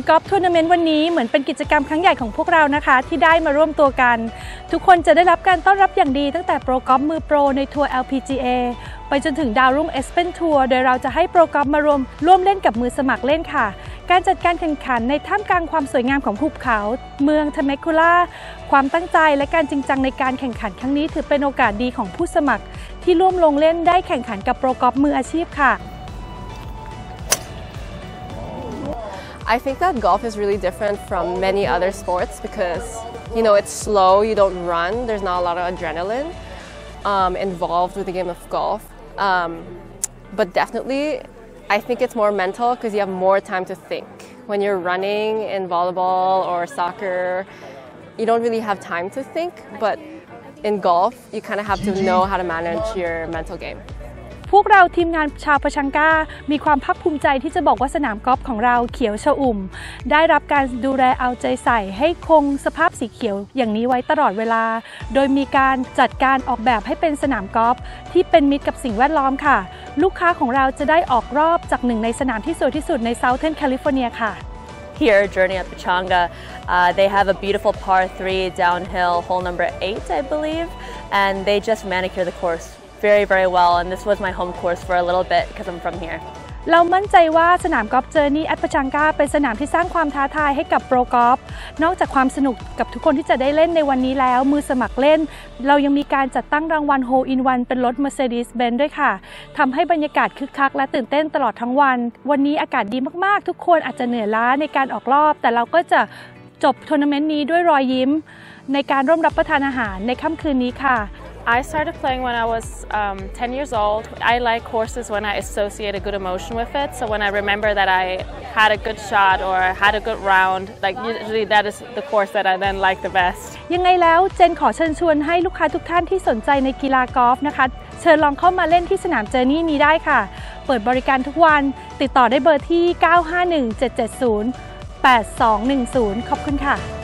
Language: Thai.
กอล์ฟทัวร์นาเมนต์วันนี้เหมือนเป็นกิจกรรมครั้งใหญ่ของพวกเรานะคะที่ได้มาร่วมตัวกันทุกคนจะได้รับการต้อนรับอย่างดีตั้งแต่โปรกอล์ฟมือโปรในทัวร์ LPGA ไปจนถึงดาวรุ่ง Aspen ทัวร์โดยเราจะให้โปรกอล์ฟมารวมร่วมเล่นกับมือสมัครเล่นค่ะการจัดการแข่งขันในท่ามกลางความสวยงามของหุบเขาเมืองเทเมคูล่าความตั้งใจและการจริงจังในการแข่งขันครั้งนี้ถือเป็นโอกาสดีของผู้สมัครที่ร่วมลงเล่นได้แข่งขันกับโปรกอล์ฟมืออาชีพค่ะ I think that golf is really different from many other sports because, it's slow, you don't run, there's not a lot of adrenaline involved with the game of golf. But definitely, I think it's more mental because you have more time to think. When you're running in volleyball or soccer, you don't really have time to think, but in golf, you kind of have to know how to manage your mental game. พวกเราทีมงานชาวปะชังก้ามีความภาคภูมิใจที่จะบอกว่าสนามกอล์ฟของเราเขียวชอุ่มได้รับการดูแลเอาใจใส่ให้คงสภาพสีเขียวอย่างนี้ไว้ตลอดเวลาโดยมีการจัดการออกแบบให้เป็นสนามกอล์ฟที่เป็นมิตรกับสิ่งแวดล้อมค่ะลูกค้าของเราจะได้ออกรอบจากหนึ่งในสนามที่สวยที่สุดใน Southern California ค่ะ Here, Journey at Pechanga, they have a beautiful par 3 downhill, hole number 8, I believe, and they just manicure the course.very, very well, and this was my home course for a little bit because I'm from here. เรามั่นใจว่าสนามกอล์ฟเจอร์นี่แอตปะชังก้าเป็นสนามที่สร้างความท้าทายให้กับโปรกอล์ฟนอกจากความสนุกกับทุกคนที่จะได้เล่นในวันนี้แล้วมือสมัครเล่นเรายังมีการจัดตั้งรางวัล Hole in One เป็นรถ Mercedes-Benz ด้วยค่ะทำให้บรรยากาศคึกคักและตื่นเต้นตลอดทั้งวันวันนี้อากาศดีมากๆทุกคนอาจจะเหนื่อยล้าในการออกรอบแต่เราก็จะจบทัวร์นาเมนต์นี้ด้วยรอยยิ้มในการร่วมรับประทานอาหารในค่ำคืนนี้ค่ะ I started playing when I was 10 years old. I like courses when I associate a good emotion with it. So when I remember that I had a good shot or had a good round, usually that is the course that I then like the best. ยังไงแล้วเจนขอเชิญชวนให้ลูกค้าทุกท่านที่สนใจในกีฬากอล์ฟนะคะเชิญลองเข้ามาเล่นที่สนามเจอร์นี่นี้ได้ค่ะเปิดบริการทุกวันติดต่อได้เบอร์ที่ 951-770-8210 ขอบคุณค่ะ